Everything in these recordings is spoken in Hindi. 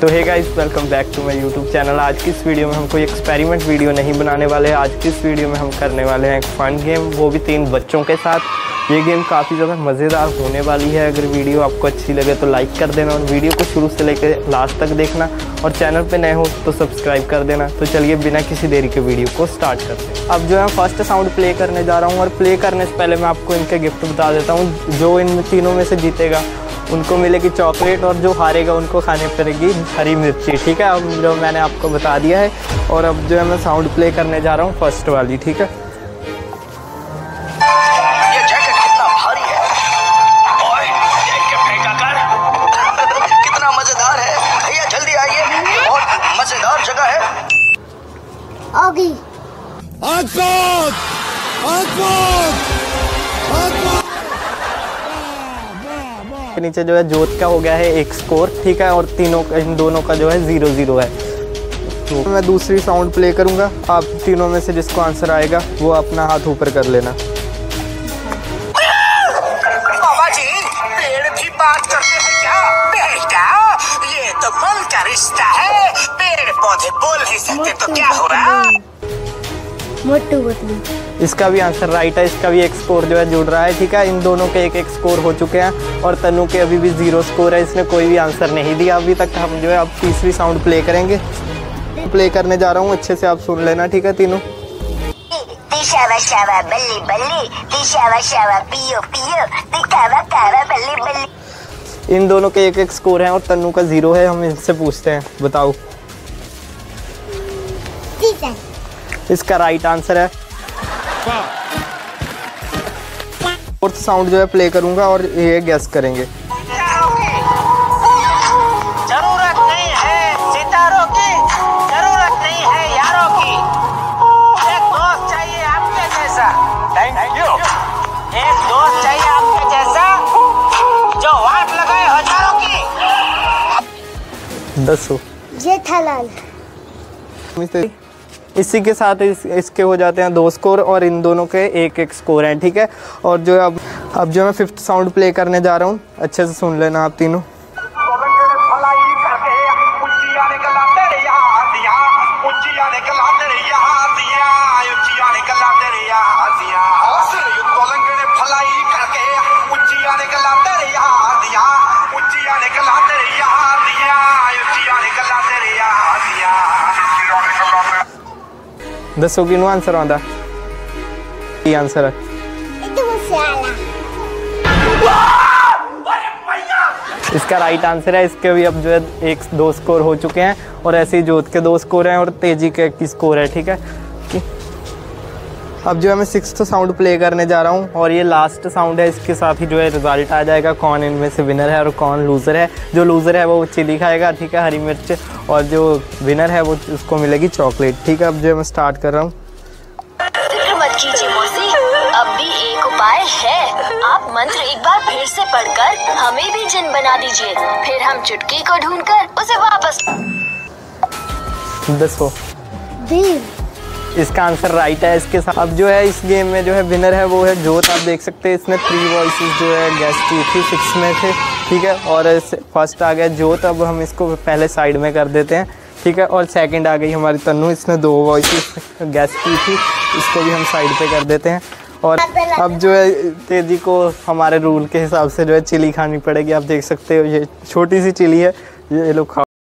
तो hey guys, welcome back to my YouTube channel. आज की इस वीडियो में हम कोई एक्सपेरिमेंट वीडियो नहीं बनाने वाले हैं। आज की इस वीडियो में हम करने वाले हैं एक फ़न गेम, वो भी 3 बच्चों के साथ। ये गेम काफ़ी ज़्यादा मज़ेदार होने वाली है। अगर वीडियो आपको अच्छी लगे तो लाइक कर देना और वीडियो को शुरू से लेकर लास्ट तक देखना, और चैनल पे नए हो तो सब्सक्राइब कर देना। तो चलिए बिना किसी देरी के वीडियो को स्टार्ट करते हैं। अब जो है फर्स्ट साउंड प्ले करने जा रहा हूँ, और प्ले करने से पहले मैं आपको इनके गिफ्ट बता देता हूँ। जो इन तीनों में से जीतेगा उनको मिलेगी चॉकलेट, और जो हारेगा उनको खाने पड़ेगी हरी मिर्ची। ठीक है, अब जो मैंने आपको बता दिया है। और अब जो है मैं साउंड प्ले करने जा रहा हूँ फर्स्ट वाली। ठीक है, ये जैकेट कितना भारी है। ओए, देख के फेंका कर। कितना मजेदार है भैया, जल्दी आइए, बहुत मजेदार जगह है। आगे के नीचे जो है जोत का हो गया है 1 स्कोर। ठीक है, और इन दोनों का जो है 0-0 है। तो मैं दूसरी साउंड प्ले करूंगा। आप तीनों में से जिसको आंसर आएगा वो अपना हाथ ऊपर कर लेना। बाबा जी, पेड़ भी बात करते हैं क्या? बेटा, ये तो मन का रिश्ता है। पेड़ पौधे बोल नहीं सकते तो क्या हो रहा? मोटू पतलू। इसका भी आंसर राइट है। इसका भी 1 स्कोर जो है जुड़ रहा है। ठीक है, इन दोनों के 1-1 स्कोर हो चुके हैं, और तनु के अभी भी 0 स्कोर है। इसने कोई भी आंसर नहीं दिया अभी तक। हम जो है अब तीसरी साउंड प्ले करेंगे। प्ले करने जा रहा हूँ, अच्छे से आप सुन लेना। ठीक है, तीनों। शावा शावा बल्ली बल्ली, शावा शावा पियो पियो, कावा कावा बल्ली बल्ली। इन दोनों के 1-1 स्कोर है, और तनु का 0 है। हम इनसे पूछते हैं, बताओ। इसका राइट आंसर है। फोर्थ साउंड जो है प्ले करूंगा, और ये गेस करेंगे। जरूरत नहीं है सितारों की, जरूरत नहीं है यारों की। एक दोस्त चाहिए आपके जैसा। Thank you. एक दोस्त चाहिए आपके जैसा, जो वाट लगाए हजारों की। 10 जेठालाल। इसी के साथ इसके हो जाते हैं 2 स्कोर, और इन दोनों के 1-1 स्कोर हैं। ठीक है, और जो अब जो मैं 5th साउंड प्ले करने जा रहा हूँ, अच्छे से सुन लेना आप तीनों। दसो कि आंसर आता ये आंसर है। इसका राइट आंसर है। इसके भी अब जो है 1-2 स्कोर हो चुके हैं, और ऐसे ही जोत के 2 स्कोर हैं, और तेजी के 1 स्कोर है। ठीक है, अब जो है मैं 6th साउंड प्ले करने जा रहा हूँ, और ये लास्ट साउंड है। इसके साथ ही जो है रिजल्ट आ जाएगा, कौन इनमें से विनर है और कौन लूज़र है। जो लूज़र है वो चिली खाएगा, ठीक है, हरी मिर्च, और जो विनर है वो उसको मिलेगी चॉकलेट। ठीक है, अब जो है मैं स्टार्ट कर रहा हूँ। फिक्र मत कीजिए मौसी, अब भी एक उपाय है। आप मंत्र एक बार फिर से पढ़कर हमें भी जिन बना दीजिए, फिर हम चुटकी को ढूंढकर उसे वापस। 10 इसका आंसर राइट है। इसके साथ अब जो है इस गेम में जो है विनर है वो है जोत। आप देख सकते हैं इसने 3 वॉइसेस जो है गैस की थी 6 में से। ठीक है, और फर्स्ट आ गया जोत। अब हम इसको पहले साइड में कर देते हैं। ठीक है, और सेकंड आ गई हमारी तन्नू, इसने 2 वॉइसेस गैस की थी, इसको भी हम साइड पे कर देते हैं। और अब जो है तेजी को हमारे रूल के हिसाब से जो है चिली खानी पड़ेगी। आप देख सकते हो ये छोटी सी चिली है, ये लोग खा।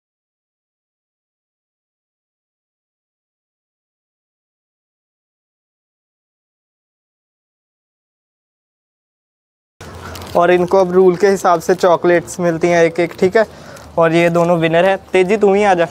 और इनको अब रूल के हिसाब से चॉकलेट्स मिलती हैं 1-1। ठीक है, और ये दोनों विनर है। तेजी तुम ही आ जा,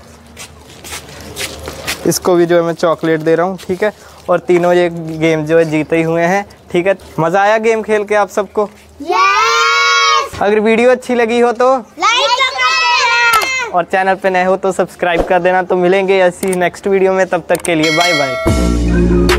इसको भी जो है मैं चॉकलेट दे रहा हूँ। ठीक है, और तीनों ये गेम जो है जीते ही हुए हैं। ठीक है, मज़ा आया गेम खेल के आप सबको? यस। अगर वीडियो अच्छी लगी हो तो लाइक कर देना, और चैनल पे नए हो तो सब्सक्राइब कर देना। तो मिलेंगे ऐसी नेक्स्ट वीडियो में, तब तक के लिए बाय बाय।